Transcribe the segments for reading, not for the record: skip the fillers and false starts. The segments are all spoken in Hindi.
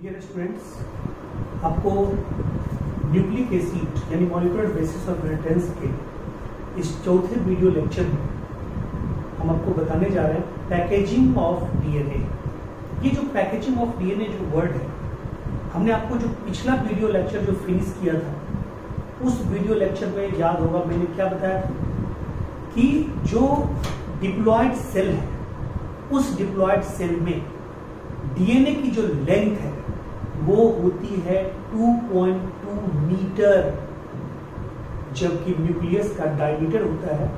डियर स्टूडेंट्स, आपको न्यूक्लिक एसिड यानी मॉलिक्यूलर बेसिस ऑफ इनहेरिटेंस के इस चौथे वीडियो लेक्चर में हम आपको बताने जा रहे हैं पैकेजिंग ऑफ डीएनए। ये जो पैकेजिंग ऑफ डीएनए जो वर्ड है, हमने आपको जो पिछला वीडियो लेक्चर जो फिनिश किया था, उस वीडियो लेक्चर में याद होगा मैंने क्या बताया था कि जो डिप्लॉयड सेल है, उस डिप्लॉयड सेल में डीएनए की जो लेंथ है वो होती है 2.2 मीटर, जबकि न्यूक्लियस का डायमीटर होता है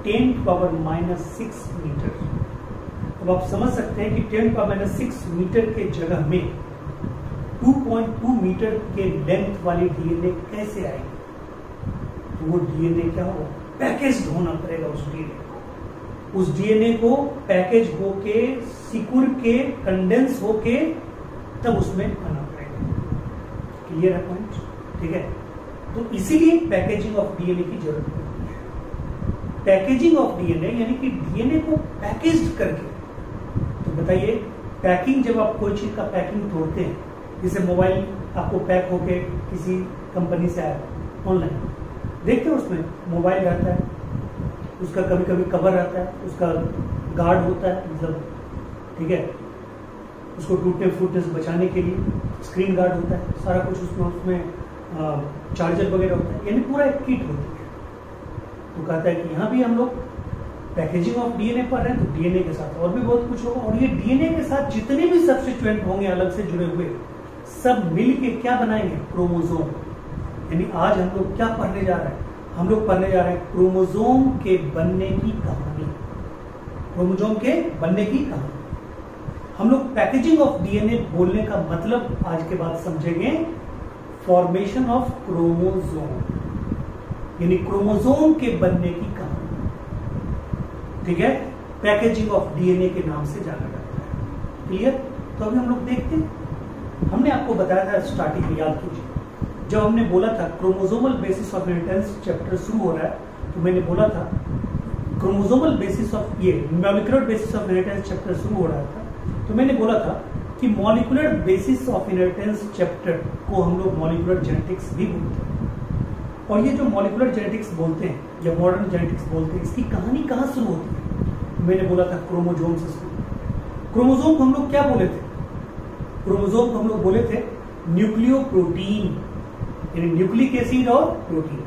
10⁻⁻6 मीटर। अब आप समझ सकते हैं कि 10⁻⁻6 मीटर के जगह में 2.2 मीटर के लेंथ वाली डीएनए कैसे आएगी। तो वो डीएनए क्या होगा, पैकेज्ड होना पड़ेगा। उस डीएनए को पैकेज होके, सिकुड़ के, कंडेंस होके तब उसमें आना पड़ेगा। क्लियर है पॉइंट? ठीक है, तो इसीलिए पैकेजिंग ऑफ डीएनए की जरूरत पड़ती है। पैकेजिंग ऑफ डीएनए यानी कि डीएनए को पैकेज्ड करके। तो बताइए, पैकिंग, जब आप कोई चीज का पैकिंग तोड़ते हैं, जैसे मोबाइल आपको पैक होके किसी कंपनी से आया ऑनलाइन, देखते हैं उसमें मोबाइल रहता है, उसका कभी कभी कवर रहता है, उसका गार्ड होता है, मतलब ठीक है, उसको टूटने फूटने से बचाने के लिए स्क्रीन गार्ड होता है, सारा कुछ उसमें चार्जर वगैरह होता है, यानी पूरा एक किट होती है। तो कहता है कि यहाँ भी हम लोग पैकेजिंग ऑफ डीएनए पढ़ रहे हैं, तो डीएनए के साथ और भी बहुत कुछ होगा, और ये डीएनए के साथ जितने भी सब्स्टिट्यूएंट होंगे अलग से जुड़े हुए, सब मिलके क्या बनाएंगे, क्रोमोसोम। यानी आज हम लोग क्या पढ़ने जा रहे हैं, हम लोग पढ़ने जा रहे हैं क्रोमोसोम के बनने की कहानी। क्रोमोसोम के बनने की कहानी। हम लोग पैकेजिंग ऑफ डीएनए बोलने का मतलब आज के बाद समझेंगे फॉर्मेशन ऑफ क्रोमोसोम, यानी क्रोमोसोम के बनने की कहानी। ठीक है, पैकेजिंग ऑफ डीएनए के नाम से जाना जाता है। क्लियर? तो अभी हम लोग देखते हैं। हमने आपको बताया था स्टार्टिंग में, याद कीजिए, जब हमने बोला था chromosomal basis of inheritance chapter शुरू हो रहा है, तो मैंने बोला था क्रोमोसोमल बेसिस ऑफ, ये molecular basis of inheritance chapter शुरू हो रहा था, तो मैंने बोला था कि molecular basis of inheritance chapter को हम लोग मॉलिक्यूलर जेनेटिक्स भी बोलते हैं। और ये जो मॉलिक्यूलर जेनेटिक्स बोलते हैं या मॉडर्न जेनेटिक्स बोलते हैं, इसकी कहानी कहाँ शुरू होती है? मैंने बोला था क्रोमोसोम से शुरू। क्रोमोसोम को हम लोग क्या बोले थे? क्रोमोसोम को हम लोग बोले थे न्यूक्लियोप्रोटीन, यानी न्यूक्लिक एसिड और प्रोटीन।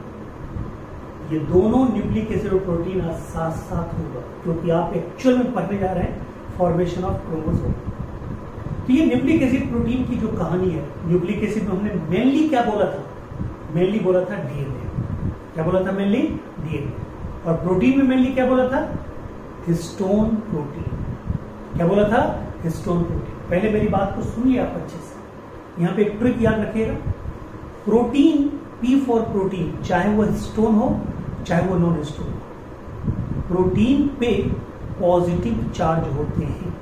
ये दोनों न्यूक्लिक एसिड और प्रोटीन आज साथ साथ होगा, क्योंकि आप एक्चुअल में पढ़ने जा रहे हैं फॉर्मेशन ऑफ क्रोमोसोम। तो ये न्यूक्लिक एसिड प्रोटीन की जो कहानी है, न्यूक्लिक एसिड में हमने मेनली क्या बोला था? मेनली बोला था डीएनए। क्या बोला था? Mainly DNA. और प्रोटीन में मेनली क्या बोला था? Histone protein. क्या बोला था? Histone protein. पहले मेरी बात को सुनिए आप अच्छे से। यहाँ पे एक ट्रिक याद रखिएगा, प्रोटीन, पी फॉर प्रोटीन, चाहे वो हिस्टोन हो चाहे वो नॉन हिस्टोन हो, प्रोटीन पे पॉजिटिव चार्ज होते हैं,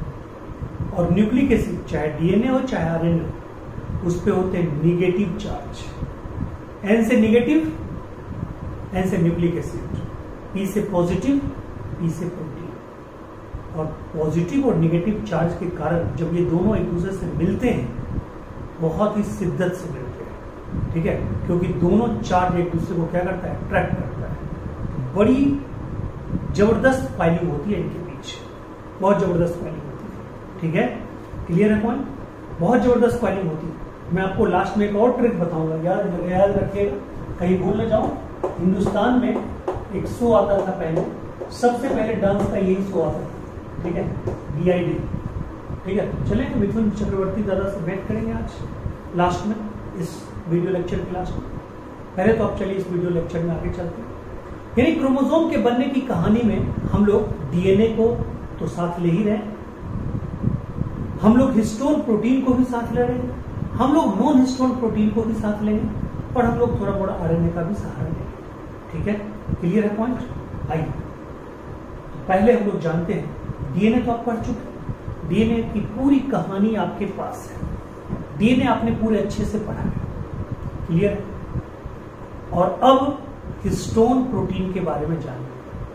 और न्यूक्लिक एसिड चाहे डीएनए हो चाहे आरएनए हो, उस पे होते हैं निगेटिव चार्ज। एन से निगेटिव, एन से न्यूक्लिक एसिड, पी से पॉजिटिव, पी से प्रोटीन। और पॉजिटिव और निगेटिव चार्ज के कारण जब ये दोनों एक दूसरे से मिलते हैं, बहुत ही शिद्दत से मिलते हैं। ठीक है, क्योंकि दोनों चार्ज एक दूसरे को क्या करता है? अट्रैक्ट करता है। बड़ी जबरदस्त फाइलिंग होती है इनके बीच, बहुत जबरदस्त फाइलिंग होती है। ठीक है, क्लियर है पॉइंट? बहुत जबरदस्त फाइलिंग होती है। मैं आपको लास्ट में एक और ट्रिक बताऊंगा, याद रखिएगा, कहीं भूल न जाओ। हिंदुस्तान में एक शो आता था पहले, सबसे पहले डांस का यही शो आता था। ठीक है, DID। ठीक है, चले तो मिथुन चक्रवर्ती दादा से भेंट करेंगे आज लास्ट में, इस वीडियो लेक्चर के लास्ट में। पहले तो आप चलिए इस वीडियो लेक्चर में आगे चलते हैं। यानी क्रोमोसोम के बनने की कहानी में हम लोग डीएनए को तो साथ ले ही रहे, हम लोग हिस्टोन प्रोटीन को भी साथ ले रहे हैं, हम लोग नॉन हिस्टोन प्रोटीन को भी साथ लेंगे, और हम लोग थोड़ा मोड़ा आरएनए का भी सहारा लेंगे। ठीक है, क्लियर है पॉइंट? आइए पहले हम लोग जानते हैं, डीएनए तो आप पढ़ चुके, डीएनए की पूरी कहानी आपके पास है, डीएनए आपने पूरे अच्छे से पढ़ा है। क्लियर है? और अब हिस्टोन प्रोटीन के बारे में जानेंगे।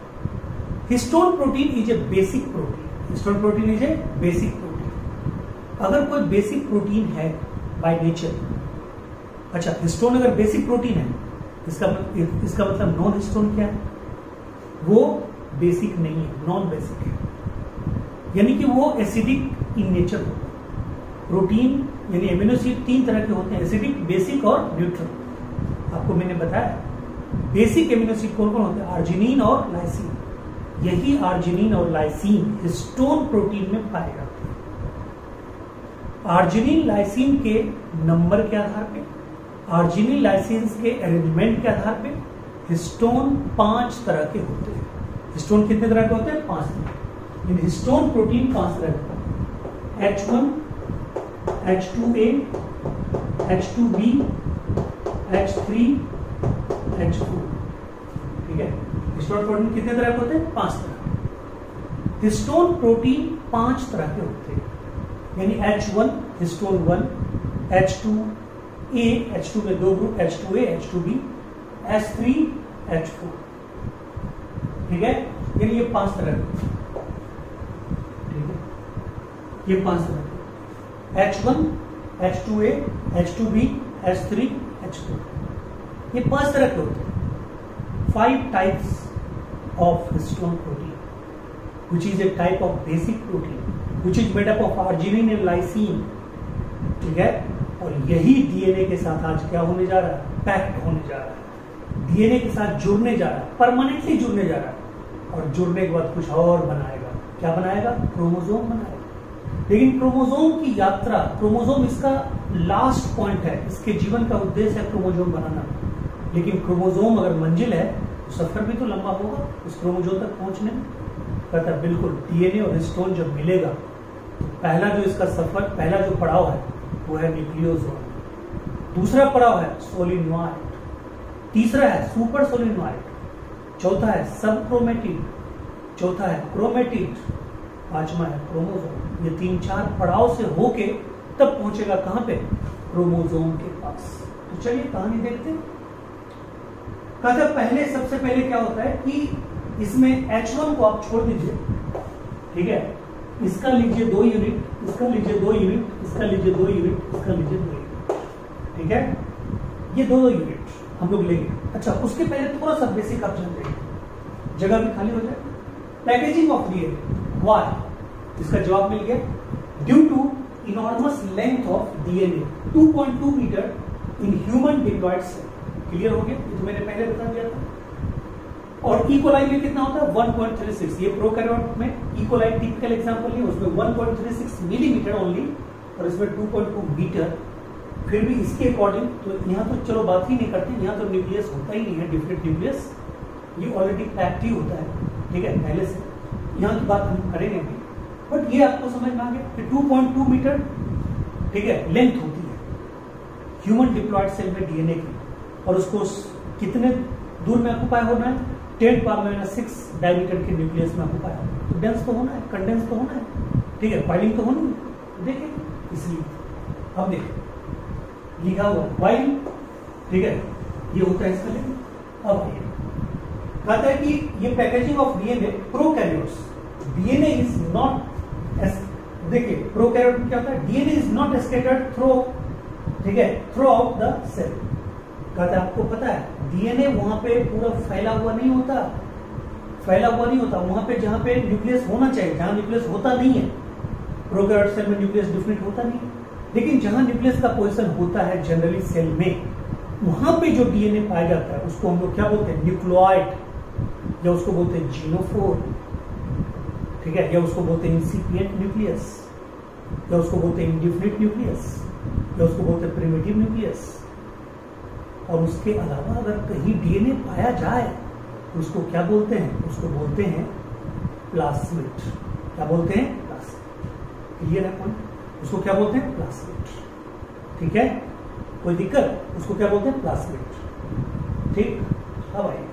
Histone protein is a basic protein. Histone protein is a basic protein. अगर कोई बेसिक प्रोटीन है बाय नेचर, अच्छा हिस्टोन अगर बेसिक प्रोटीन है, इसका मतलब नॉन हिस्टोन क्या है? वो बेसिक नहीं है, नॉन बेसिक है, यानी कि वो एसिडिक इन नेचर होता है। प्रोटीन यानी एमिनो एसिड 3 तरह के होते हैं, एसिडिक, बेसिक और न्यूट्रल। आपको मैंने बताया बेसिक एमिनो एसिड कौन कौन होते हैं? आर्जिनिन और लाइसिन। यही आर्जिनिन और लाइसिन हिस्टोन प्रोटीन में पाए जाते हैं। आर्जिनिन लाइसिन के नंबर के आधार पे, आर्जिनिन लाइसिन के अरेंजमेंट के आधार पे हिस्टोन 5 तरह के होते हैं। हिस्टोन कितने तरह के होते हैं? 5 तरह। इन हिस्टोन प्रोटीन 5 तरह के होते हैं। H1, H2A, H2B, H3, H4। ठीक है, हिस्टोन प्रोटीन कितने तरह के होते हैं? 5 तरह। हिस्टोन प्रोटीन 5 तरह के होते हैं, यानी H1 हिस्टोन 1, H2A, H2 में 2 group, H2A, H2B, H3, H4। ठीक है, यानी ये 5 तरह के, ठीक है, ये 5 तरह के H1, H2A, H2B, H3, H4, ये 5 तरह के होते हैं। 5 types of histone protein, which is a type of basic protein, which is made up of arginine and lysine। ठीक है, और यही डीएनए के साथ आज क्या होने जा रहा है? पैक्ट होने जा रहा है, डीएनए के साथ जुड़ने जा रहा है, परमानेंटली जुड़ने जा रहा है, और जुड़ने के बाद कुछ और बनाएगा। क्या बनाएगा? क्रोमोसोम बनाएगा। लेकिन क्रोमोसोम की यात्रा, क्रोमोसोम इसका लास्ट पॉइंट है, इसके जीवन का उद्देश्य है क्रोमोसोम बनाना। लेकिन क्रोमोसोम अगर मंजिल है तो सफर भी तो लंबा होगा उस क्रोमोसोम तक पहुंचने में। कहता है बिल्कुल, डीएनए और हिस्टोन जब मिलेगा तो पहला जो इसका सफर, पहला जो पड़ाव है वो है न्यूक्लियोसोम, दूसरा पड़ाव है सोलिनॉइड, तीसरा है सुपर सोलिनॉइड, चौथा है सब क्रोमेटिड, चौथा है क्रोमेटिड, पांचवा है क्रोमोसोम। ये 3-4 पड़ाव से होके तब पहुंचेगा कहां पे? क्रोमोसोम के पास। तो चलिए कहानी देखते हैं। कहता पहले, सबसे पहले क्या होता है कि इसमें H1 को आप छोड़ दीजिए, ठीक है, इसका लीजिए 2 यूनिट, इसका लीजिए 2 यूनिट, इसका लीजिए 2 यूनिट, इसका लीजिए 2 यूनिट, ठीक है, ये 2 यूनिट हम लोग लेंगे। अच्छा, उसके पहले थोड़ा सा बेसिक आप जान लेंगे, जगह भी खाली हो जाए। Packaging of DNA, why? इसका जवाब मिल गया, due to enormous length of DNA 2.2 metre in human diploid cell. Clear हो गया? ये तो मैंने पहले बता दिया था। और इकोलाई में कितना होता है? 1.36। ये प्रोकैरियोट में इकोलाई टिपिकल एग्जांपल नहीं, उसमें 1.36 मिलीमीटर ओनली, और इसमें 2.2 मीटर। फिर भी इसके अकॉर्डिंग तो यहाँ तो चलो बात ही नहीं करते, यहाँ तो न्यूक्लियस होता ही नहीं है, डिफरेंट न्यूक्लियस, ये ऑलरेडी पैक्ड ही होता है, ठीक है, पहले से। यहाँ की बात हम करेंगे भी, बट ये आपको समझ में आ गया कि 2.2 मीटर, ठीक है, लेंथ होती है ह्यूमन डिप्लॉयड सेल में डीएनए की, और उसको कितने दूर में ऑक्यूपाई होना है? 10⁻⁶ डायमीटर के न्यूक्लियस में ऑक्यूपाई होना है। तो डेंस तो होना है, कंडेंस तो होना है, ठीक है, वाइलिंग तो होनी है, देखिए, इसलिए अब देखिए लिखा हुआ वाइलिंग, ठीक है, ये होता है इसका लेंथ। अब ये कहता है कि ये packaging of DNA prokaryotes, DNA is not, देखिए प्रोकैरियोट में क्या होता है? DNA is not scattered through, ठीक है, थ्रू आउट द सेल। कहता है आपको पता है डीएनए वहां पे पूरा फैला हुआ नहीं होता, फैला हुआ नहीं होता वहां पे जहां पे न्यूक्लियस होना चाहिए, जहां न्यूक्लियस होता नहीं है। प्रोकैरियोट सेल में न्यूक्लियस डिफरेंट होता नहीं है, लेकिन जहां न्यूक्लियस का पोजीशन होता है जनरली सेल में, वहां पे जो डीएनए पाया जाता है उसको हम लोग क्या बोलते हैं? न्यूक्लियोइड, या उसको बोलते हैं जीनोफोर, ठीक है, या उसको बोलते हैं इंसिपिएंट न्यूक्लियस, या उसको बोलते हैं इंडिफिनिट न्यूक्लियस, या उसको बोलते हैं प्रिमिटिव न्यूक्लियस। और उसके अलावा अगर कहीं डीएनए पाया जाए तो उसको क्या बोलते हैं? उसको बोलते हैं प्लास्मिड। क्या बोलते हैं? प्लास्मिड। क्लियर है पॉइंट? उसको क्या बोलते हैं? प्लास्मिड। ठीक है, कोई दिक्कत? उसको क्या बोलते हैं? प्लास्मिड। ठीक, अब आइए,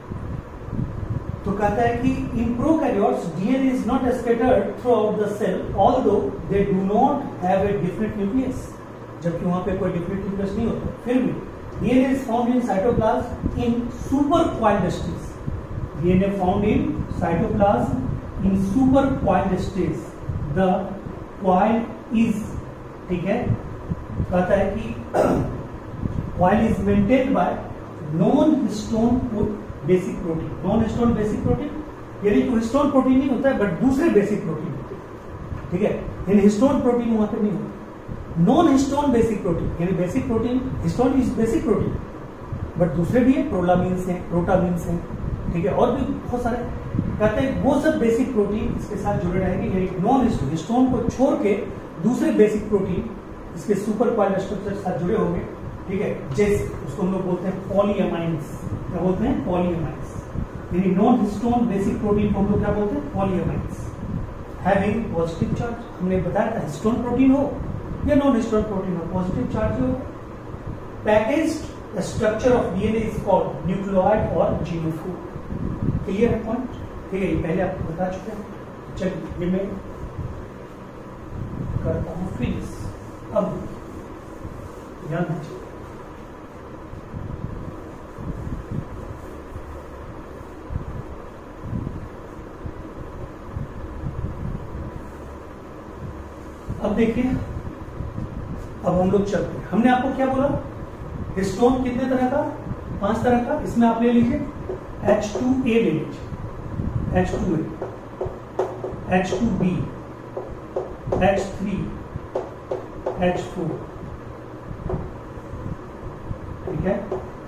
तो कहता है कि in prokaryotes DNA is not scattered throughout the cell although they do not have a different nucleus, जबकि वहां पे कोई डिफरेंट न्यूक्लियस नहीं होता, फिर भी DNA is found in cytoplasm in supercoiled states. DNA found in cytoplasm in supercoiled states. The coil is, ठीक है, कहता है कि coil is maintained by non histone basic protein. Non histone basic protein यानी कि हिस्टोन प्रोटीन नहीं होता है बट दूसरे बेसिक प्रोटीन होते हैं, ठीक है, यानी हिस्टोन प्रोटीन वहां पर नहीं होता। नॉन हिस्टोन बेसिक प्रोटीन यानी basic protein, histone is basic protein but दूसरे भी है, प्रोलामीन्स हैं, प्रोटामीन्स हैं, ठीक है, और भी बहुत सारे, कहते हैं वो सब बेसिक प्रोटीन इसके साथ जुड़े रहेंगे, यानी नॉन हिस्टोन, हिस्टोन को छोड़ के दूसरे बेसिक प्रोटीन इसके सुपर कॉइल स्ट्रक्चर के साथ जुड़े होंगे, ठीक है, जैसे उसको हम लोग बोलते हैं पॉलीएमाइंस। क्या बोलते हैं? पॉलीएमाइंस। यानी नॉन हिस्टोन बेसिक प्रोटीन को हम लोग क्या बोलते हैं? पॉलीएमाइंस। हैविंग पॉजिटिव चार्ज, हमने बताया था हिस्टोन प्रोटीन हो या नॉन हिस्टोन प्रोटीन हो, पॉजिटिव चार्ज हो। Packaged structure of DNA is called nucleoid और जीनोफोर। क्लियर है पॉइंट? ठीक है, ये पहले आपको बता चुके हैं। चलिए ये मैं करता हूं फिनिश। अब ध्यान दीजिए, अब देखिए, अब हम लोग चलते हैं। हमने आपको क्या बोला? हिस्टोन कितने तरह का? 5 तरह का। इसमें आप ले लीजिए H2A ले लीजिए, H2A, H2B, H3, H4, ठीक है,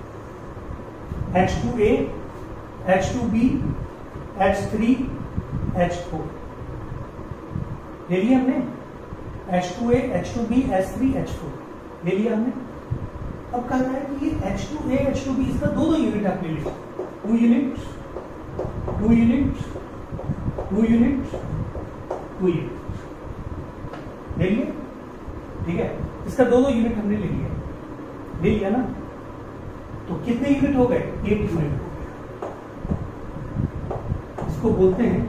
H2A, H2B, H3, H4 ले लिया हमने। H2A, H2B, H3, H4 ले लिया हमने। अब कहता है कि ये H2A, H2B इसका 2 यूनिट आप ले लीजिए, 2 यूनिट, 2 यूनिट, 2 यूनिट, 2 यूनिट ले लिए, ठीक है, इसका 2 यूनिट हमने ले लिया ना। तो कितने यूनिट हो गए? 8 यूनिट हो गए। इसको बोलते हैं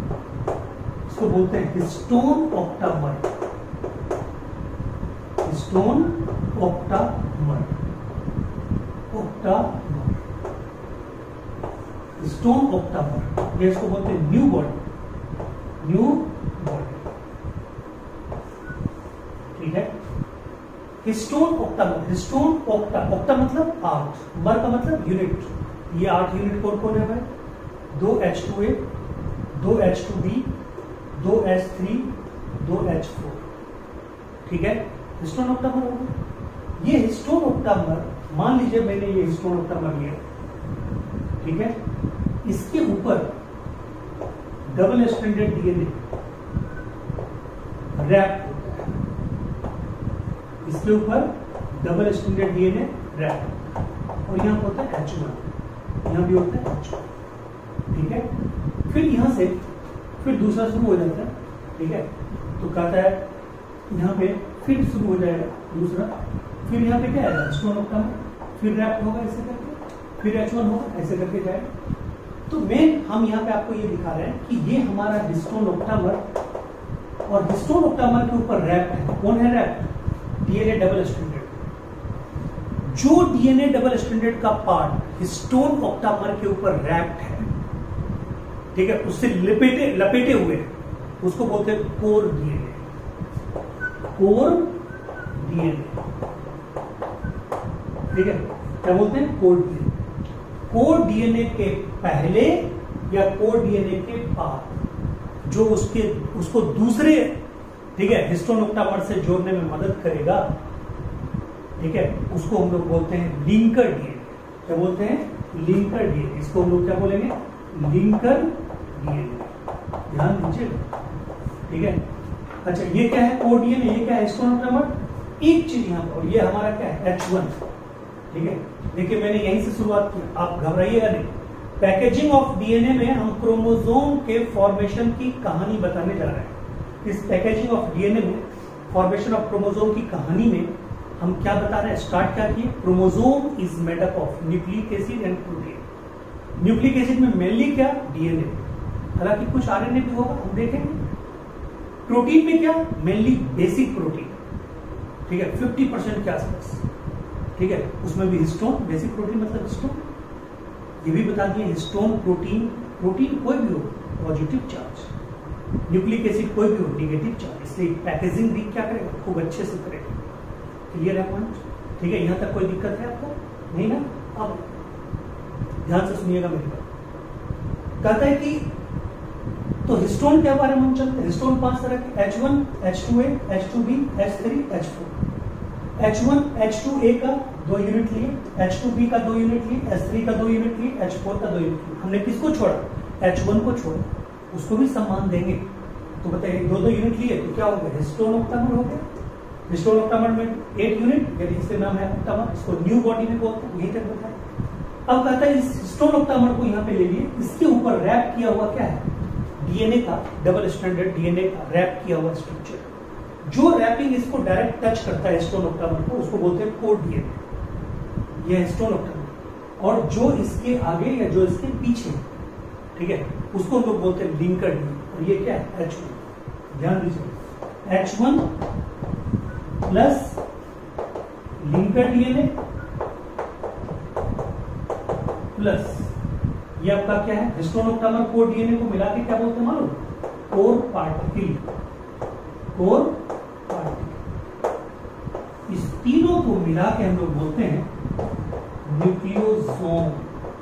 histone octamer. Histone octamer, histone octamer, ये इसको बोलते हैं न्यू बॉडी, न्यू बॉडी, ठीक है। हिस्टोन ऑक्टामर, हिस्टोन ऑक्टा मतलब 8, मर का मतलब यूनिट। ये 8 यूनिट कौन कौन है भाई? 2 H2A, 2 H2B, 2 H3, 2 H4, ठीक है, हिस्टोन ऑक्टामर होगा। ये हिस्टोन ऑक्टामर, मान लीजिए मैंने ये हिस्टोन ऑक्टामर लिया, ठीक है, इसके ऊपर डबल स्ट्रैंडेड डीएनए रैप होता है, इसके ऊपर डबल स्ट्रैंडेड डीएनए रैप, और यहां होता है H1, यहां भी होता है H1, ठीक है। फिर यहां से फिर दूसरा शुरू हो जाता है, ठीक है, तो कहता है यहां पे फिर शुरू हो जाएगा दूसरा, फिर यहाँ पे क्या आएगा? हिस्टोन ऑक्टामर, फिर रैप होगा ऐसे करके, फिर H1 होगा ऐसे करके जाएगा। तो हम यहाँ पे आपको ये दिखा रहे हैं कि ये हमारा हिस्टोन ऑक्टामर, और हिस्टोन ऑक्टामर के ऊपर रैप है। कौन है रैप? DNA double stranded. जो डीएनए डबल स्ट्रैंडेड का पार्ट हिस्टोन ऑक्टामर के ऊपर रैप्ड है, ठीक है, उससे लपेटे हुए हैं, उसको बोलते हैं कोर डीएनए। कोर डीएनए, ठीक है, क्या बोलते हैं? Core DNA. कोर डीएनए के पहले या कोर डीएनए के बाद जो उसको दूसरे, ठीक है, हिस्टोन ऑक्टामर से जोड़ने में मदद करेगा, ठीक है, उसको हम लोग बोलते हैं लिंकर डीएनए। क्या बोलते हैं? Linker DNA. इसको हम लोग क्या बोलेंगे? Linker DNA. ध्यान दीजिए, ठीक है। अच्छा, ये क्या है? Core DNA. ये क्या है? Histone octamer. एक चीज यहाँ पर, ये हमारा क्या है? H1, ठीक है। देखिए मैंने यहीं से शुरुआत की, आप घबराइएगा नहीं। पैकेजिंग ऑफ डीएनए में हम क्रोमोसोम के फॉर्मेशन की कहानी बताने जा रहे हैं। इस पैकेजिंग ऑफ डीएनए में, फॉर्मेशन ऑफ क्रोमोसोम की कहानी में हम क्या बता रहे हैं? स्टार्ट क्या किए? Chromosome is made up of nucleic acid and protein. Nucleic acid में मेनली क्या? डीएनए, हालांकि कुछ आरएनए भी होगा, हम देखेंगे। प्रोटीन में क्या? मेनली बेसिक प्रोटीन, ठीक है, 50% के आसपास, ठीक है, उसमें भी हिस्टोन, बेसिक प्रोटीन मतलब हिस्टोन। ये भी बता दिए हिस्टोन प्रोटीन कोई भी हो पॉजिटिव चार्ज, न्यूक्लिक एसिड कोई भी हो नेगेटिव चार्ज। इसलिए पैकेजिंग भी क्या करेगा, खूब अच्छे से करेगा। क्लियर है पॉइंट? ठीक है, यहां तक कोई दिक्कत है आपको? नहीं ना? अब ध्यान से सुनिएगा मेरी बात। कहता है कि तो हिस्टोन के बारे में हम चलते हैं। हिस्टोन 5 तरह के, H1, H2A, H2B, H3, H4। H1, H2A का 2 यूनिट लिए, H2B का 2 यूनिट लिए, H3 का 2 यूनिट लिए, H4 का 2 यूनिट लिए। हमने किसको छोड़ा? H1 को छोड़ा, उसको भी सम्मान देंगे। तो बताइए 2-2 यूनिट लिए तो क्या हो गया? हिस्टोन ऑक्टामर हो गया। हिस्टोन ऑक्टामर में 8 यूनिट, यानी इसके नाम है ऑक्टामर, इसको न्यू बॉडी भी बोलते हैं। यही तक बताया। अब कहता है इस हिस्टोन ऑक्टामर को यहाँ पे ले लिए, इसके ऊपर रैप किया हुआ क्या है? डीएनए का, डबल स्टैंडर्ड डीएनए का रैप किया हुआ स्ट्रक्चर। जो रैपिंग इसको डायरेक्ट टच करता है हिस्टोन ऑक्टामर को, उसको बोलते हैं कोर डीएनए। यह हिस्टोन ऑक्टामर। और जो इसके आगे या जो इसके पीछे, ठीक है, उसको हम लोग बोलते हैं लिंकर डीएनए। और ये क्या है? H1। ध्यान दीजिए, H1 plus linker DNA plus ये आपका क्या है? हिस्टोन ऑक्टामर कोर डीएनए को मिला के क्या बोलते हैं मालूम? Core particle. Core particle. इस तीनों को मिला के हम लोग बोलते हैं न्यूक्लियोसोम।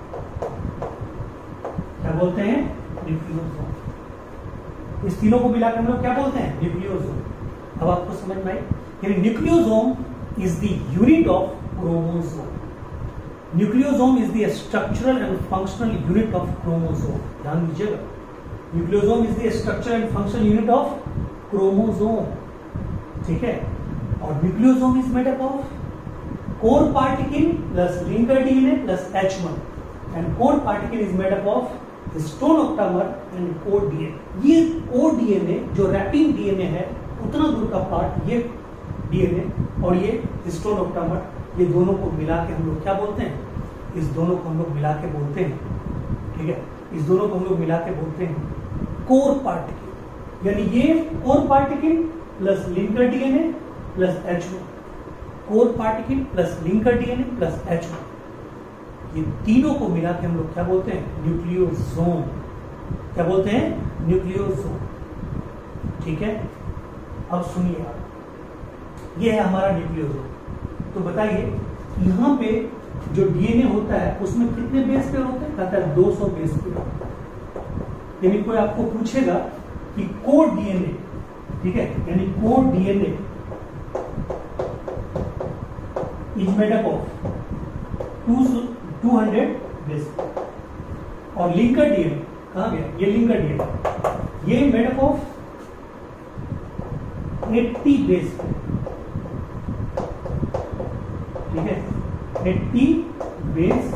क्या बोलते हैं? न्यूक्लियोसोम। इस तीनों को मिलाकर हम लोग क्या बोलते हैं? न्यूक्लियोसोम। अब आपको समझ में आई? यानी nucleosome is the unit of chromosome. Nucleosome is the structural and functional unit of chromosome. ध्यान दीजिएगा, nucleosome is the structural and functional unit of chromosome. ठीक है, और nucleosome is made up of core particle plus linker DNA plus H1 and core particle is made up of histone octamer and core DNA. ये कोर डीएनए जो रैपिंग डीएनए है, उतना दूर का पार्ट ये डीएनए और ये हिस्टोन ऑक्टामर, ये दोनों को मिला के हम लोग क्या बोलते हैं? इस दोनों को हम लोग मिला के बोलते हैं, ठीक है, इस दोनों को हम लोग मिला के बोलते हैं कोर पार्टिकल। यानी ये core particle plus linker DNA plus H1, core particle plus linker DNA plus H1, ये तीनों को मिला के हम लोग क्या बोलते हैं? न्यूक्लियोसोम। क्या बोलते हैं? न्यूक्लियोसोम। ठीक है, अब सुनिए आप, ये है हमारा न्यूक्लियोसोम। तो बताइए यहां पे जो डीएनए होता है उसमें कितने बेस पेयर होते हैं? कहता है 200 बेस पेयर। यानी कोई आपको पूछेगा कि कोर डीएनए, ठीक है, यानी core DNA is made up of 200 base pair. और लिंकर डीएनए कहां गया? ये लिंकर डीएनए, ये made up of 80 base pair. ठीक है, 80 बेस।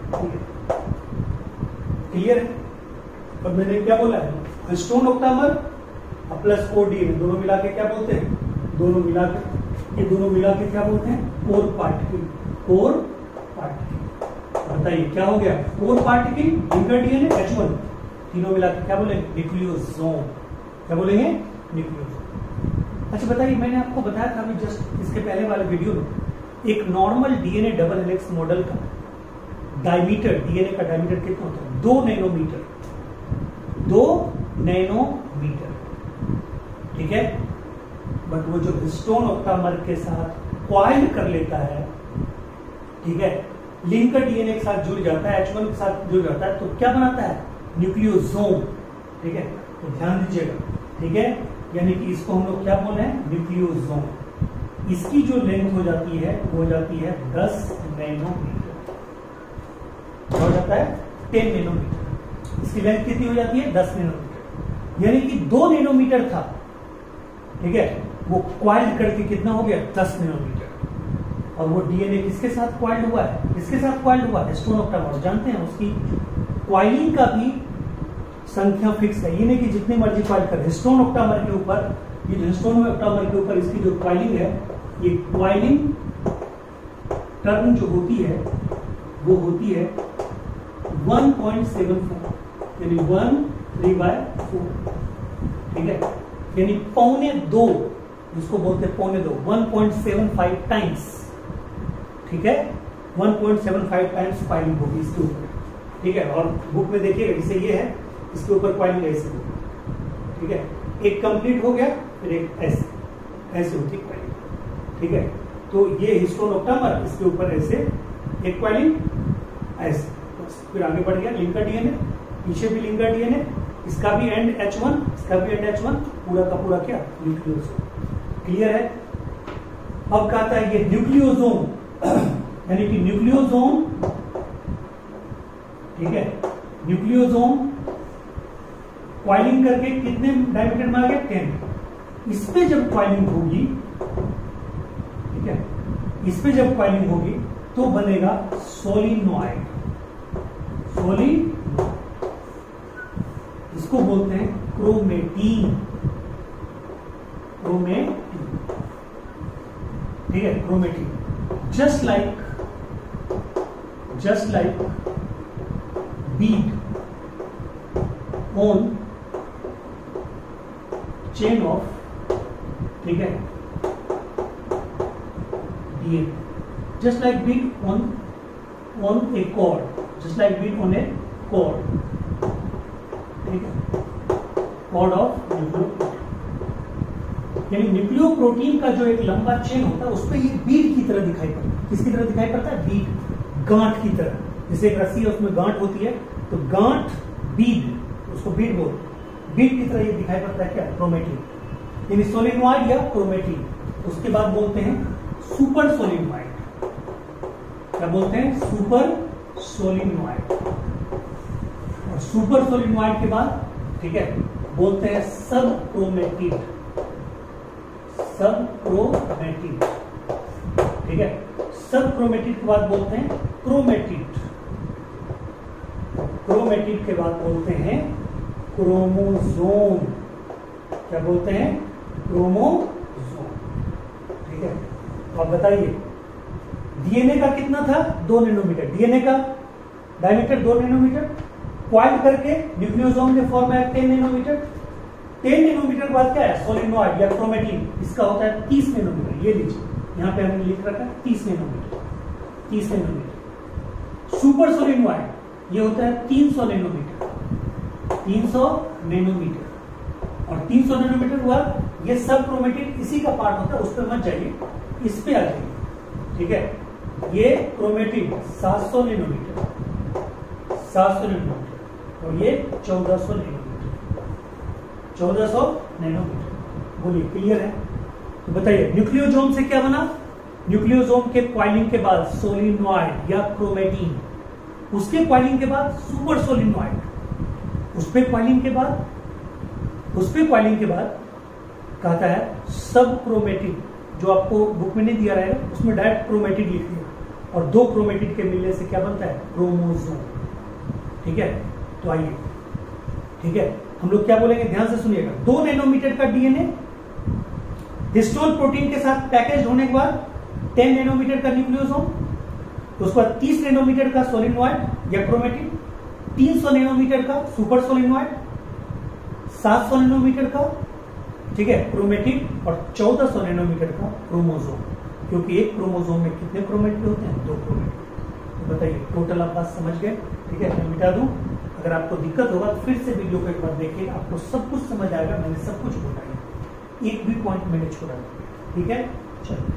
क्लियर है? और मैंने क्या बोला है? Histone octamer plus core DNA दोनों मिला के क्या बोलते हैं? दोनों मिला के, ये दोनों मिला के क्या बोलते हैं? Core particle. Core particle. बताइए क्या हो गया? Core particle, linker DNA, H1, तीनों मिला के क्या बोलेंगे? न्यूक्लियोसोम। क्या बोलेंगे? न्यूक्लियोसोम। अच्छा बताइए, मैंने आपको बताया था अभी जस्ट इसके पहले वाले वीडियो में, एक normal DNA double helix model का डायमीटर, डीएनए का डायमीटर कितना होता है? 2 नैनोमीटर। 2 नैनोमीटर। ठीक है, बट वो जो हिस्टोन ऑक्टामर के साथ क्वाइल कर लेता है, ठीक है, लिंकर डीएनए के साथ जुड़ जाता है, H1 के साथ जुड़ जाता है, तो क्या बनाता है? न्यूक्लियोसोम। ठीक है, तो ध्यान दीजिएगा। ठीक है, यानी कि इसको हम लोग क्या बोल रहे हैं? न्यूक्लियोसोम। इसकी जो लेंथ हो जाती है वो हो जाती है 10 नैनोमीटर। हो जाता है 10 नैनोमीटर। इसकी लेंथ कितनी हो जाती है? 10 नैनोमीटर। यानी कि 2 नैनोमीटर था, ठीक है, वो क्वाइल्ड करके कितना हो गया? 10 नैनोमीटर। और वो डीएनए किसके साथ क्वाइल्ड हुआ है? किसके साथ क्वाइल्ड हुआ है? Histone octamer. जानते हैं उसकी क्वाइलिंग का भी संख्या फिक्स है, ये नहीं कि जितने मर्जी क्वाइल कर। हिस्टोन ऑक्टामर के ऊपर, ये जो हिस्टोन ऑक्टामर के ऊपर इसकी जो क्वाइलिंग है, ये क्वाइलिंग टर्म जो होती है वो होती है 1.74, यानी 1/3/4। ठीक है, यानी 1.25, जिसको बोलते हैं 1.25, 1.75 टाइम्स। ठीक है, 1.75 टाइम्स क्वाइलिंग होगी इसके ऊपर। ठीक है, और बुक में देखिएगा, जैसे ये है, इसके ऊपर क्वाइलिंग है इसके। ठीक है, एक कंप्लीट हो गया, फिर एक ऐसे होती है क्वाइलिंग। ठीक है, तो ये हिस्टोन ऑक्टामर, इसके ऊपर ऐसे एक क्वाइलिंग ऐसे, फिर आगे बढ़ गया लिंकर डीएनए, पीछे भी लिंकर डीएनए, इसका भी एंड H1, इसका भी एंड H1, पूरा का पूरा क्या न्यूक्लियोसोम। क्लियर है? अब कहता है ये न्यूक्लियोसोम यानी कि न्यूक्लियोसोम, ठीक है, न्यूक्लियोसोम क्वाइलिंग करके कितने डायमीटर में आ गया 10। इस पे जब क्वाइलिंग होगी, ठीक है, इस पे जब क्वाइलिंग होगी तो बनेगा सोलिनॉइड। इसको बोलते हैं क्रोमेटीन। ठीक है, chromatin. Just like bead on chain of, ठीक है, DNA, just like bead on a cord, just like bead on a cord, ठीक है, कॉर्ड ऑफ न्यूक्लियोप्रोटीन। यानी न्यूक्लियोप्रोटीन का जो एक लंबा चेन होता है उस पर ये बीड की तरह दिखाई पड़ता है। किसकी तरह दिखाई पड़ता है? बीड, गांठ की तरह। जैसे एक रस्सी है उसमें गांठ होती है, तो गांठ बीड, उसको बीड बोलते हैं। बीड की तरह ये दिखाई पड़ता है क्या? क्रोमेटिन। यानी सोलिनॉइड या क्रोमेटिन। उसके बाद बोलते हैं सुपर सोलिनॉइड। क्या बोलते हैं? Super solenoid. और सुपर सोलिनॉइड के बाद, ठीक है, बोलते हैं सब क्रोमेटिड। सब क्रोमेटिड, ठीक है, सब क्रोमेटिड के बाद बोलते हैं क्रोमेटिड। क्रोमेटिड के बाद बोलते हैं क्रोमोसोम। क्या बोलते हैं? क्रोमोसोम। ठीक है, तो आप बताइए डीएनए का कितना था? 2 नैनोमीटर। डीएनए का डायमीटर 2 नैनोमीटर, क्वाइल करके न्यूक्लियोसोम के फॉर्म में 10 नैनोमीटर। 10 नैनोमीटर के बाद क्या है? सोलिनॉइड या क्रोमेटिन, इसका होता है 30 नैनोमीटर। ये लीजिए, यहां पे हमने लिख रखा है 30 नैनोमीटर। 30 नैनोमीटर। सुपर सोलिनॉइड ये होता है 300 नैनोमीटर। 300 नैनोमीटर। और 300 नैनोमीटर हुआ, ये सब क्रोमेटिन इसी का पार्ट होता है, उस पर मत जाइए, इस पे आ जाइए। ठीक है, ये क्रोमेटिन 700 नैनोमीटर, 700 नैनोमीटर, और ये 1400 नैनोमीटर, 1400 नैनोमीटर। बोलिए क्लियर है? तो बताइए न्यूक्लियोसोम से क्या बना? न्यूक्लियोसोम के क्वाइलिंग के बाद सोलिनॉइड या क्रोमेटिन, उसके क्वाइलिंग के बाद सुपर सोलिनॉइड, उस पे क्वाइलिंग के बाद कहता है सब क्रोमेटिन। जो आपको बुक में नहीं दिया रहेगा उसमें डायरेक्ट क्रोमेटिन लिख दिया, और 2 क्रोमेटिन के मिलने से क्या बनता है? क्रोमोसोम। ठीक है, तो आइए, ठीक है, हम लोग क्या बोलेंगे, ध्यान से सुनिएगा। 2 नैनोमीटर का डीएनए हिस्टोन प्रोटीन के साथ पैकेज होने के बाद 10 नैनोमीटर का न्यूक्लियोसोम, उसके बाद 30 नैनोमीटर का सोलिनॉइड या क्रोमेटिन, 300 नैनोमीटर का सुपर सोलिनॉइड, 700 नैनोमीटर का, ठीक है, क्रोमेटिन, और 1400 नैनोमीटर का क्रोमोसोम। क्योंकि एक क्रोमोसोम में कितने क्रोमेटिन होते हैं? 2 क्रोमेटिन। तो बताइए टोटल आप बात समझ गए? ठीक है, मैं मिटा दूं। अगर आपको दिक्कत होगा तो फिर से वीडियो को एक बार देखिए, आपको सब कुछ समझ आएगा। मैंने सब कुछ बताया, एक भी पॉइंट मैंने छोड़ा नहीं। ठीक है, चलो।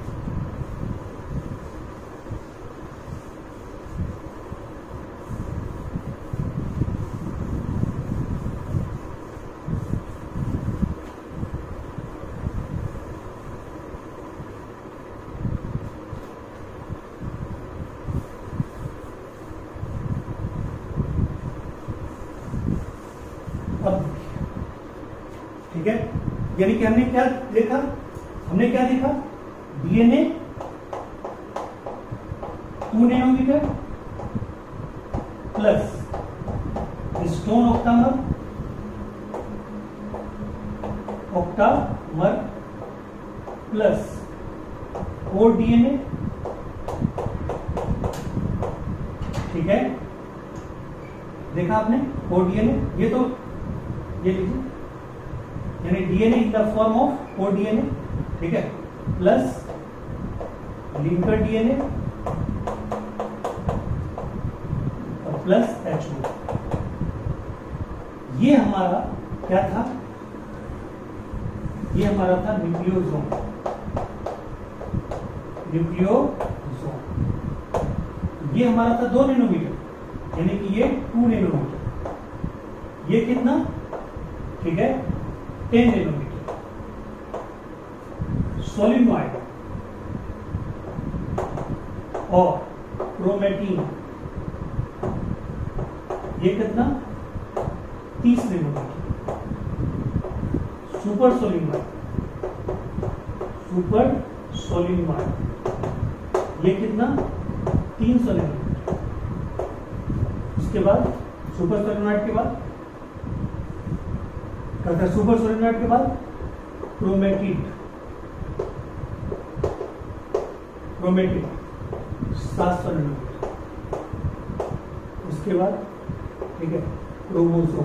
ठीक है, यानी कि हमने क्या देखा? हमने क्या देखा? DNA 2 nanometer plus histone octamer plus और डीएनए। ठीक है, देखा आपने और डीएनए? ये तो ये लीजिए, यानी DNA in the form of core DNA, ठीक है, प्लस लिंकर डीएनए और प्लस H2। ये हमारा क्या था? ये हमारा था न्यूक्लियोसोम। न्यूक्लियोसोम ये हमारा था 2 नैनोमीटर, यानी कि ये 2 नैनोमीटर। ये कितना? ठीक है, 10 नैनोमीटर। सोलिनॉइड और क्रोमेटीन ये कितना? 30 नैनोमीटर। सुपर सोलिनॉइड ये कितना? 300 नैनोमीटर। उसके बाद सुपर सोलिनॉइड के बाद कहता है सुपर सोलिनॉइड के बाद क्रोमेटिड 700 नैनोमीटर। उसके बाद ठीक है क्रोमोसोम,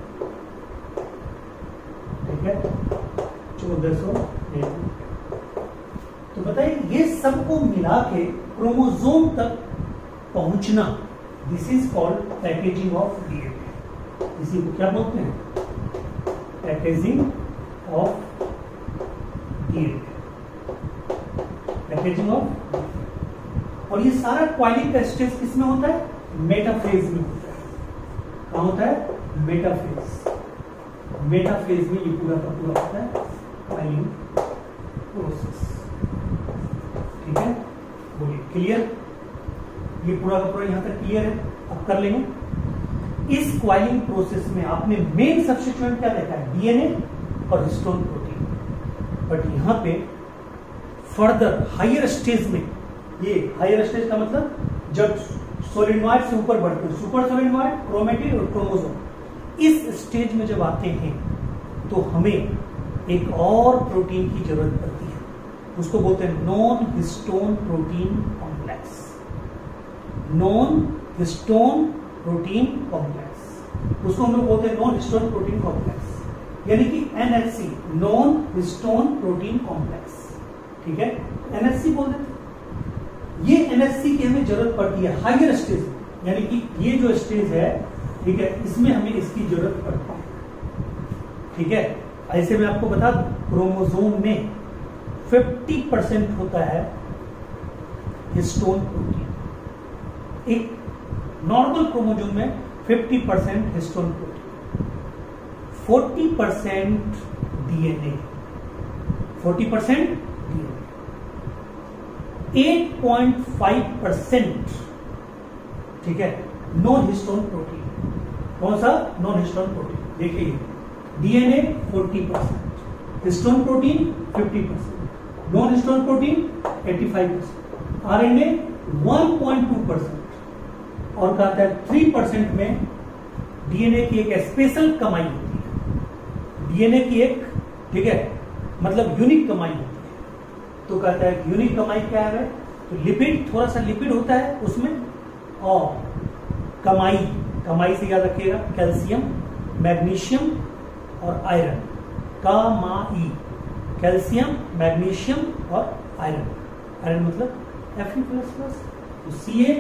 ठीक है 1400 नैनोमीटर। तो बताइए ये सबको मिला के क्रोमोसोम तक पहुंचना, this is called packaging of DNA. इसी को क्या बोलते हैं? Packaging of DNA. Packaging of, और ये सारा क्वाइलिंग का स्टेज किसमें होता है? मेटाफेज में होता है। कहां होता है? मेटाफेज। मेटाफेज में ये पूरा का पूरा होता है क्वाइलिंग प्रोसेस। ठीक है, बोलिए क्लियर? ये पूरा का पूरा यहां तक क्लियर है? अब कर लेंगे। इस क्वाइलिंग प्रोसेस में आपने मेन सब्स्टिट्यूएंट क्या देखा है? डीएनए और हिस्टोन प्रोटीन। बट यहां पे फर्दर हायर स्टेज में, ये हायर स्टेज का मतलब जब सोलिनॉइड से ऊपर बढ़ते हैं, सुपर सोलिनॉइड, क्रोमेटिड और क्रोमोसोम, इस स्टेज में जब आते हैं तो हमें एक और प्रोटीन की जरूरत पड़ती है। उसको बोलते हैं non histone protein complex. Non histone protein complex, उसको हम लोग बोलते हैं नॉन हिस्टोन प्रोटीन कॉम्प्लेक्स, यानी कि NHC, non histone protein complex. ठीक है, एनएचसी बोल देते। ये एनएचसी की हमें जरूरत पड़ती है हायर स्टेज में, यानी कि ये जो स्टेज है, ठीक है, इसमें हमें इसकी जरूरत पड़ती है। ठीक है, ऐसे में आपको बता दूं, क्रोमोसोम में 50% होता है हिस्टोन प्रोटीन। एक नॉर्मल क्रोमोसोम में 50% हिस्टोन प्रोटीन, 40% डीएनए, 40% डीएनए, 8.5% ठीक है नॉन हिस्टोन प्रोटीन। कौन सा? Non histone protein. देखिए DNA 40%, histone protein 50%, non histone protein 85%, RNA 1.2%, और कहता है 3% में डीएनए की एक स्पेशल कमाई होती है। डीएनए की एक, ठीक है, मतलब यूनिक कमाई होती है। तो कहता है यूनिक कमाई क्या है? तो लिपिड, थोड़ा सा लिपिड होता है उसमें, और कमाई से याद रखिएगा कैल्शियम, मैग्नीशियम और आयरन। कामाई, कैल्शियम, मैग्नीशियम और आयरन। आयरन मतलब Fe++, तो Ca++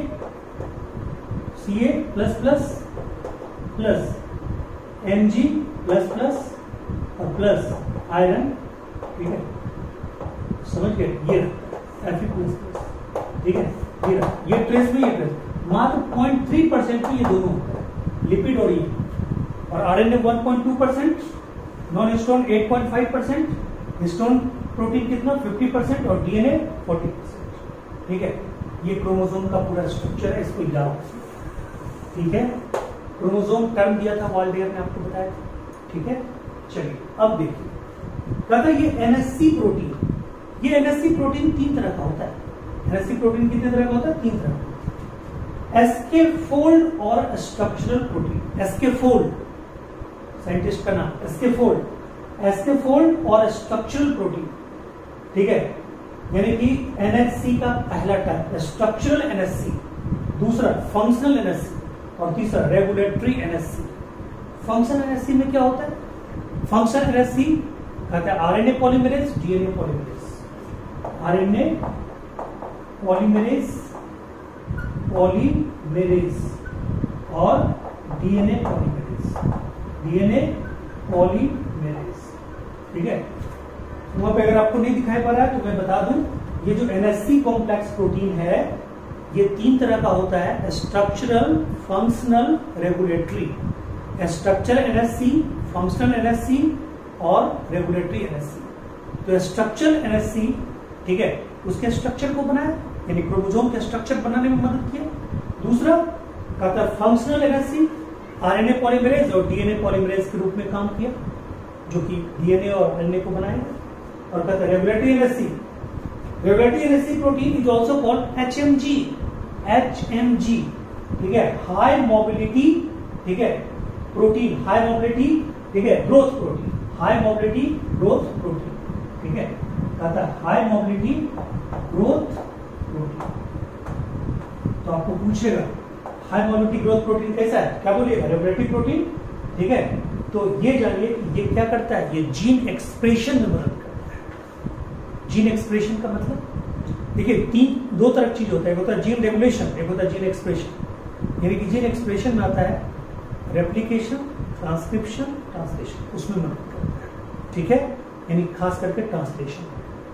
प्लस Mg++ और प्लस आयरन। ठीक है, समझ गए? ये Fe++, ठीक है, ये ट्रेस में, ये ट्रेस मात्र 0.3% में ये दोनों होता है, लिपिड और ये। और RNA 1.2%, non histone 8.5%, histone protein कितना? 50% और डीएनए 40%। ठीक है, ये क्रोमोसोम का पूरा स्ट्रक्चर है, इसको याद। ठीक है, क्रोमोसोम टर्म दिया था वाल्डेयर ने, आपको बताया था। ठीक है, चलिए अब देखिए, कहता है ये एनएससी प्रोटीन, ये एनएससी प्रोटीन 3 तरह का होता है। एनएससी प्रोटीन कितने तरह का होता है? 3 तरह का। एस्केफोल्ड और स्ट्रक्चरल प्रोटीन। एस्केफोल्ड साइंटिस्ट का नाम, एस्केफोल्ड और स्ट्रक्चरल प्रोटीन। ठीक है, यानी कि एनएचसी का पहला टर्म स्ट्रक्चरल एनएचसी, दूसरा फंक्शनल एनएचसी और तीसरा रेगुलेटरी एनएचसी। फंक्शनल एनएचसी में क्या होता है? फंक्शनल एनएचसी कहता है RNA polymerase, DNA polymerase, RNA polymerase और डीएनए पॉलीमरेज। ठीक है, वहां पे अगर आपको नहीं दिखाई पड़ रहा है तो मैं बता दूं, ये जो NH3 कॉम्प्लेक्स प्रोटीन है ये 3 तरह का होता है, structural, functional, regulatory. Structural NH3, functional NH3 और रेगुलेटरी NH3। तो स्ट्रक्चरल NH3, ठीक है, उसके स्ट्रक्चर को बनाया, यानी क्रोमोसोम के स्ट्रक्चर बनाने में मदद किया। दूसरा कहता है फंक्शनल NH3, RNA पॉलीमरेज और DNA पॉलीमरेज के रूप में काम किया, जो कि DNA और RNA को बनाएगा। और कहता है regulatory NH3, regulatory NH3 protein is also called HMG, HMG, ठीक है, हाई मोबिलिटी, ठीक है, प्रोटीन, हाई मोबिलिटी, ठीक है, growth protein, high mobility growth protein, ठीक है, कहता है हाई मोबिलिटी ग्रोथ प्रोटीन। तो आपको पूछेगा हाई मोबिलिटी ग्रोथ प्रोटीन कैसा है, क्या बोलिएगा, रेगुलेटरी प्रोटीन, ठीक है। तो ये जानिए ये क्या करता है, ये जीन एक्सप्रेशन में मदद करता है। जीन एक्सप्रेशन का मतलब देखिए दो तरह की चीज होता है, एक होता है जीन रेगुलेशन, एक होता है जीन एक्सप्रेशन। यानी कि जीन एक्सप्रेशन में आता है रेप्लिकेशन, ट्रांसक्रिप्शन, ट्रांसलेशन, उसमें मदद करता है, ठीक है, यानी खास करके ट्रांसलेशन।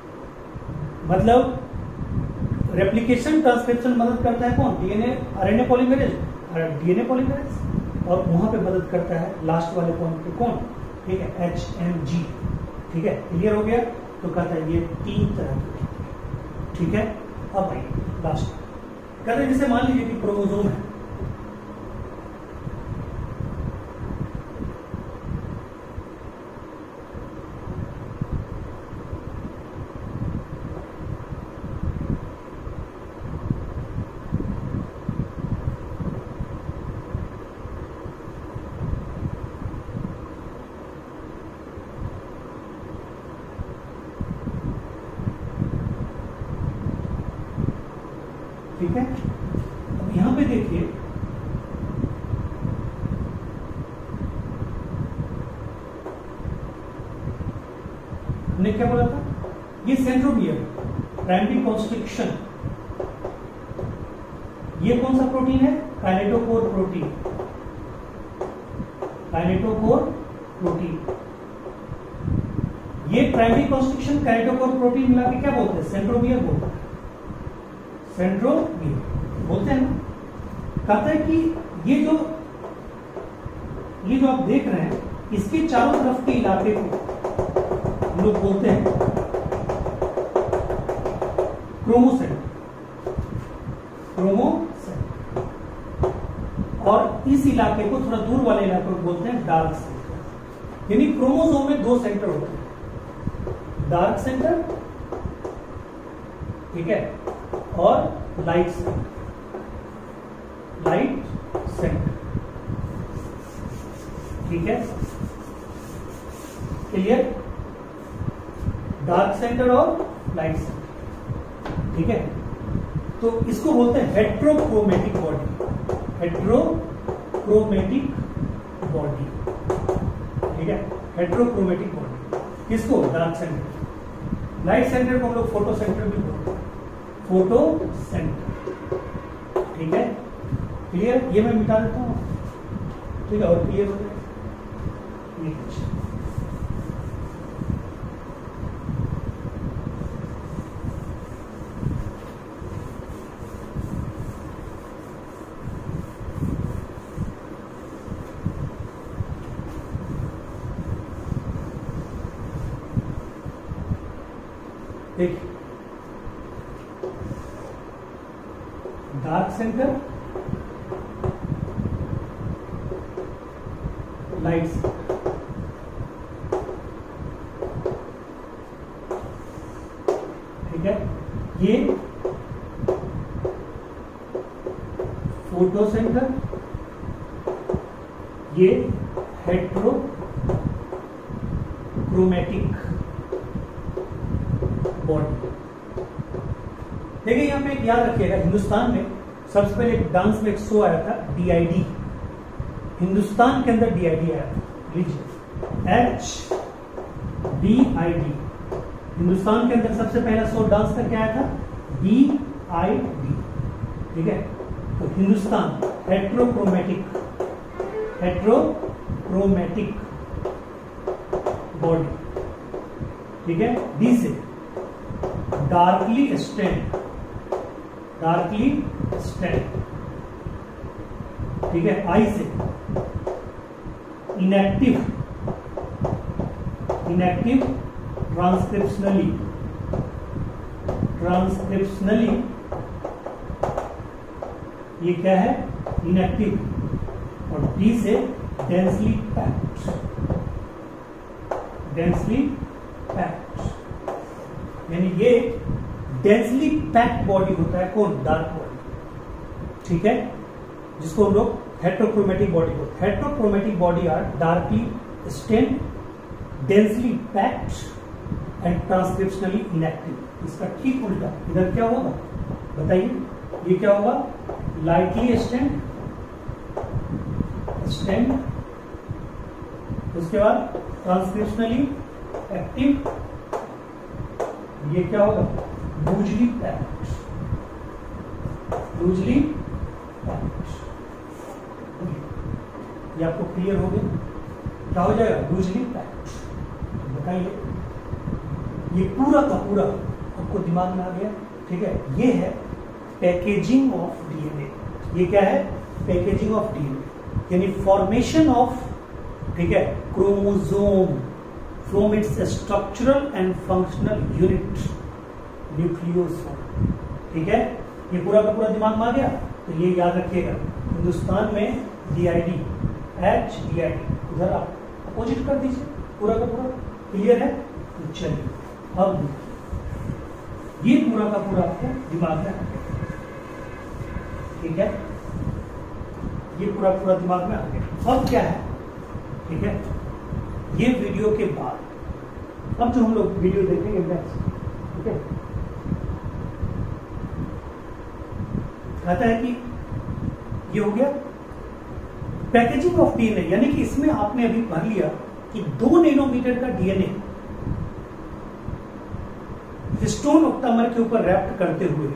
मतलब रेप्लिकेशन, ट्रांसक्रिप्शन मदद करता है कौन, DNA RNA polymerase, DNA polymerase, और वहां पे मदद करता है लास्ट वाले पॉइंट पे कौन, ठीक है, HMG, ठीक है, क्लियर हो गया। तो कहता है ये 3 तरह की, ठीक है। अब आइए लास्ट, कहते हैं जैसे मान लीजिए कि क्रोमोसोम है, ठीक है। अब यहां पे देखिए हमने क्या बोला था, ये सेंट्रोमियर, प्राइमरी कॉन्स्ट्रिक्शन, ये कौन सा प्रोटीन है, काइनेटोकोर प्रोटीन, काइनेटोकोर प्रोटीन। ये प्राइमरी कॉन्स्ट्रिक्शन काइनेटोकोर प्रोटीन मिला के क्या बोलते हैं, सेंट्रोमियर बोलते हैं, सेंट्रोमियर बोलते हैं ना। कहता है कि ये जो आप देख रहे हैं, इसके चारों तरफ के इलाके को हम लोग बोलते हैं क्रोमोसेंट, क्रोमोसेंट, और इस इलाके को, थोड़ा दूर वाले इलाके को बोलते हैं डार्क सेंटर। यानी क्रोमोसोम में 2 सेंटर होते हैं, डार्क सेंटर, ठीक है, और लाइट सेंटर, लाइट सेंटर, ठीक है, क्लियर, डार्क सेंटर और लाइट सेंटर, ठीक है। तो इसको बोलते हैं हेट्रोक्रोमेटिक बॉडी, हेट्रोक्रोमेटिक बॉडी, ठीक है, हेट्रोक्रोमेटिक बॉडी। किसको, डार्क सेंटर। लाइट सेंटर को हम लोग फोटो सेंटर भी बोलते हैं, फोटो सेंटर, ठीक है, क्लियर। ये मैं मिटा देता हूं, ठीक है, और क्लियर हो जाए ये कुछ। देखिए डार्क सेंटर, लाइट सेंटर, ठीक है, ये फोटो सेंटर, ये हेट्रोक्रोमेटिक बॉडी। देखिए यहां पे एक याद रखिएगा, हिंदुस्तान में सबसे पहले एक डांस में एक शो आया था DID, हिंदुस्तान के अंदर DID आया था, लीजिए HDID, हिंदुस्तान के अंदर सबसे पहला शो डांस का क्या आया था, DID, ठीक है। तो हिंदुस्तान हेट्रोक्रोमेटिक, हेट्रोक्रोमेटिक बॉडी, ठीक है। डी से डार्कली स्टेंड, ठीक है। आई से इनएक्टिव ट्रांसक्रिप्शनली, ये क्या है, इनएक्टिव। और डी से डेंसली पैक्ड, यानी ये डेंसली पैक्ड बॉडी होता है। कौन? डार्क बॉडी, ठीक है, जिसको हम लोग हेट्रोक्रोमेटिक बॉडी बोलते हैं। Heterochromatic body are darkly stained, densely packed and transcriptionally inactive. इसका ठीक उल्टा इधर क्या होगा बताइए, ये क्या होगा, लाइटली स्टेन्ड, उसके बाद ट्रांसक्रिप्शनली एक्टिव, ये क्या होगा, लूजली पैक्ड, ये आपको क्लियर हो गया, क्या हो जाएगा, लूजली पैक्ड। बताइए, ये पूरा का पूरा आपको दिमाग में आ गया, ठीक है। ये है पैकेजिंग ऑफ डीएनए, ये क्या है, पैकेजिंग ऑफ डीएनए, यानी फॉर्मेशन ऑफ, ठीक है, chromosome from its structural and functional unit nucleosome, ठीक है। ये पूरा का पूरा दिमाग में आ गया, तो ये याद रखिएगा। हिंदुस्तान में DID, HDID, उधर आप अपोजिट कर दीजिए, पूरा का पूरा क्लियर है। तो चलिए अब ये पूरा का पूरा आपको दिमाग में आ गया, ठीक है, ये पूरा पूरा दिमाग में आ गया। अब क्या है, ठीक है, ये वीडियो के बाद अब जो हम लोग वीडियो देखेंगे नेक्स्ट, ठीक है, कहता है कि ये हो गया पैकेजिंग ऑफ डीएनए, यानी कि इसमें आपने अभी पढ़ लिया कि 2 नैनोमीटर का डीएनए हिस्टोन ऑक्टामर के ऊपर रैप्ट करते हुए,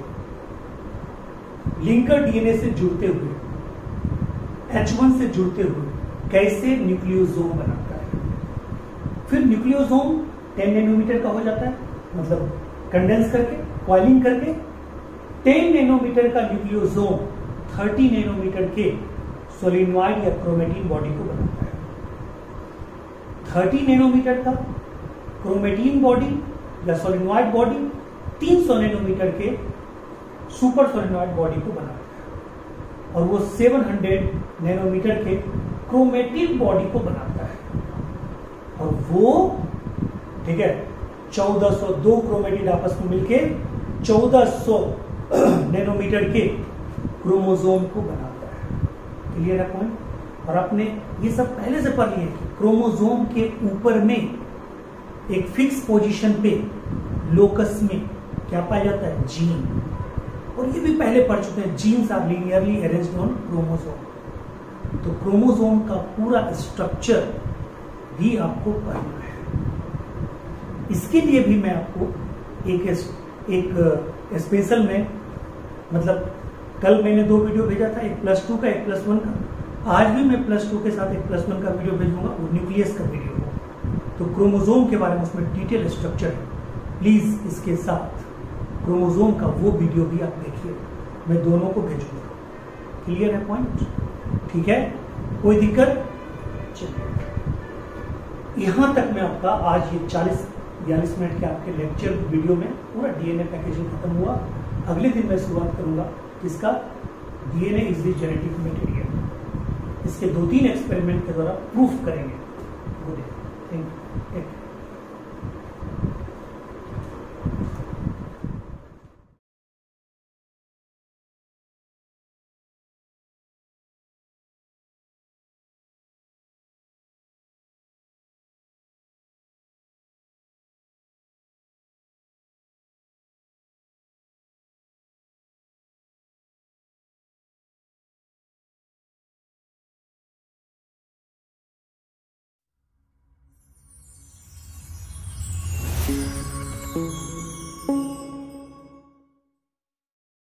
लिंकर डीएनए से जुड़ते हुए, H1 से जुड़ते हुए कैसे न्यूक्लियोसोम बनाता है। फिर न्यूक्लियोसोम 10 नैनोमीटर का हो जाता है, मतलब कंडेंस करके, कॉइलिंग करके 10 नैनोमीटर का न्यूक्लियोसोम 30 नैनोमीटर के सोलिनॉइड या क्रोमेटिन बॉडी को बनाता है। 30 नैनोमीटर का क्रोमेटिन बॉडी या सोलिनॉइड बॉडी 300 नैनोमीटर के सुपर सोलिनॉइड बॉडी को बनाता है, और वो 700 नैनोमीटर के क्रोमेटिन बॉडी को बनाता है, और वो, ठीक है, 1402 क्रोमेटिन आपस में मिलके 1400 नैनोमीटर के क्रोमोसोम को बनाता है। क्लियर है पॉइंट। और आपने ये सब पहले से पढ़ लिए कि क्रोमोसोम के ऊपर में एक फिक्स पोजीशन पे लोकस में क्या पाया जाता है, जीन। और ये भी पहले पढ़ चुके हैं, genes are linearly arranged on chromosome. तो क्रोमोसोम का पूरा स्ट्रक्चर भी आपको पढ़ना है। इसके लिए भी मैं आपको एक स्पेशल में, मतलब कल मैंने 2 वीडियो भेजा था, एक +2 का, एक +1 का। आज भी मैं +2 के साथ एक +1 का वीडियो भेजूंगा, वो न्यूक्लियस का वीडियो होगा। तो क्रोमोसोम के बारे में उसमें डिटेल स्ट्रक्चर है। प्लीज इसके साथ क्रोमोसोम का वो वीडियो भी आप देखिए, मैं दोनों को भेजूंगा। क्लियर है पॉइंट, ठीक है, कोई दिक्कत। चलिए यहां तक मैं आपका आज ये 40-42 मिनट के आपके लेक्चर वीडियो में पूरा डीएनए पैकेजिंग खत्म हुआ। अगले दिन मैं शुरुआत करूंगा इसका DNA is the genetic material. इसके 2-3 एक्सपेरिमेंट के द्वारा प्रूफ करेंगे। Thank you.